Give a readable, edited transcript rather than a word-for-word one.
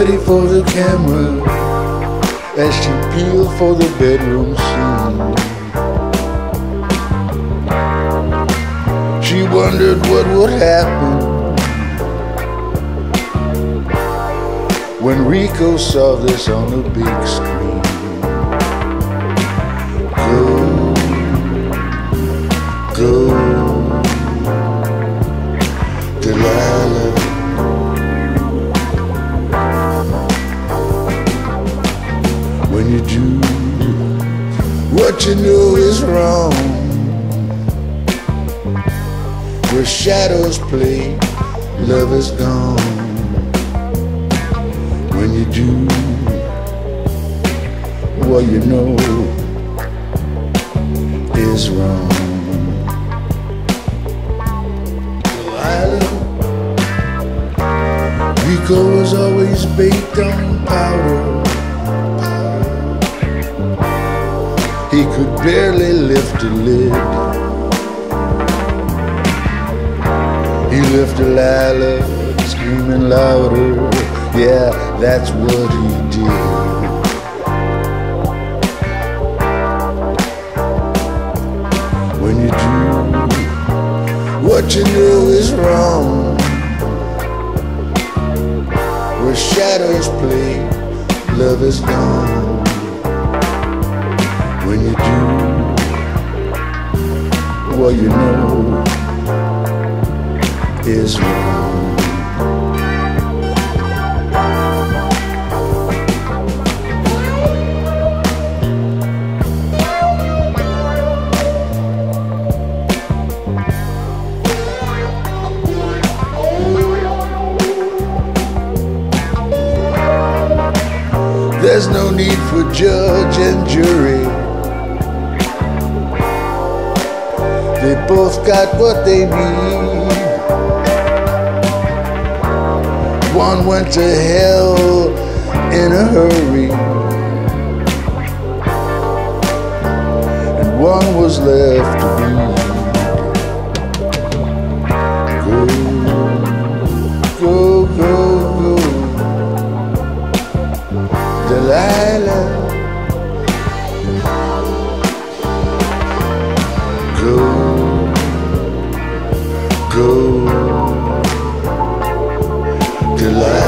ready for the camera as she peeled for the bedroom scene. She wondered what would happen when Rico saw this on the big screen. Go, Delilah. When you do what you know is wrong, where shadows play, love is gone. When you do what you know is wrong. Delilah, Rico was always baked on powder. He could barely lift a lid. He left Delilah screaming louder. Yeah, that's what he did. When you do what you know is wrong, where shadows play, love is gone. When you do what you know is wrong. There's no need for judge and jury. They both got what they need. One went to hell in a hurry, and one was left to bleed. Go, go, go, Delilah. Go, go, Delilah.